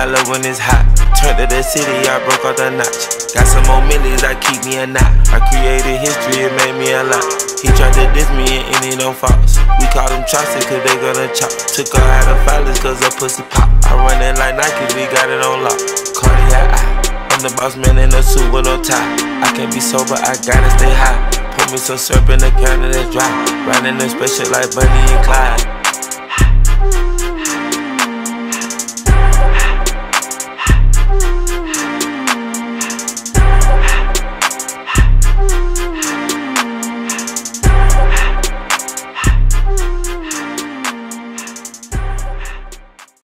I love when it's hot. Turned to the city, I broke off the notch. Got some more millies, I keep me a knot. I created history, it made me a lot. He tried to diss me and it don't false. We call them chopsticks cause they gonna chop. Took her out of filers cause her pussy pop. I run it like Nike, we got it on lock. Cardiac eye, I'm the boss man in a suit with no tie. I can't be sober, I gotta stay high. Put me some syrup in the counter that's dry. Riding in special like Bunny and Clyde.